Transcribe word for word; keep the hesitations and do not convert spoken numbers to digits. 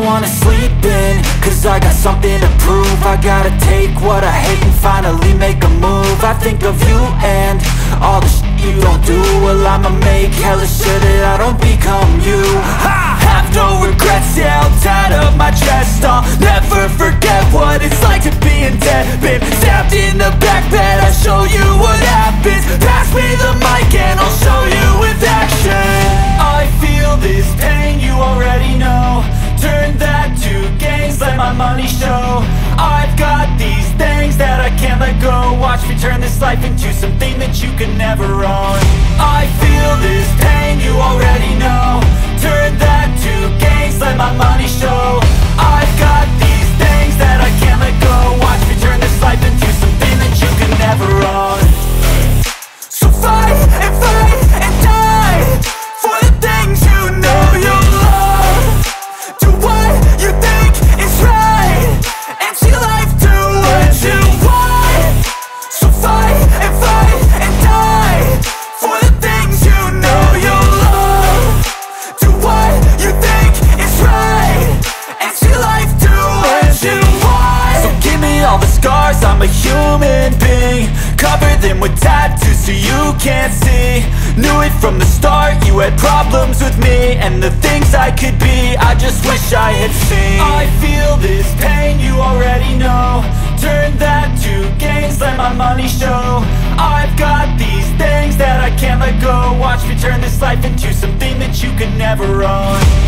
wanna sleep in, cause I got something to prove. I gotta take what I hate and finally make a move. I think of you and all the shit you don't do. Well, I'ma make hella sure that I don't become you. I have no regrets, yeah, I'll tie up my chest. I'll never forget what it's like to be in debt. Been stabbed in the back bed, I'll show you what happens. Pass me the mic and I'll show you with action. I feel this pain, you already know. Turn that to gains, let my money show. I've got these things that I can't let go. Watch me turn this life into something that you can never own. I feel this pain, you already know. Turn that to gains, let my money show. I've got these things that I can't let go. Watch me turn this life into something that you can never own. So fight and fight and die for the things you know you love. Do what you think is right and see life do what you want. So fight and fight and die for the things you know you love. Do what you think is right and see life do what you want. So give me all the scars, I'm a human being. Cover them with tattoos so you can't see. Knew it from the start, you had problems with me and the things I could be, I just wish I had seen. I feel this pain, you already know. Turn that to gains, let my money show. I've got these things that I can't let go. Watch me turn this life into something that you can never own.